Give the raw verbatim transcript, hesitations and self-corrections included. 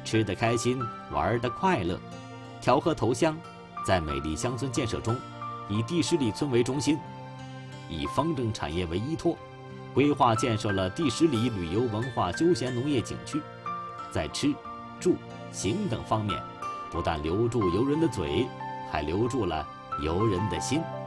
吃得开心，玩得快乐。调和头乡在美丽乡村建设中，以地十里村为中心，以风筝产业为依托，规划建设了第十里旅游文化休闲农业景区，在吃、住、行等方面，不但留住游人的嘴，还留住了游人的心。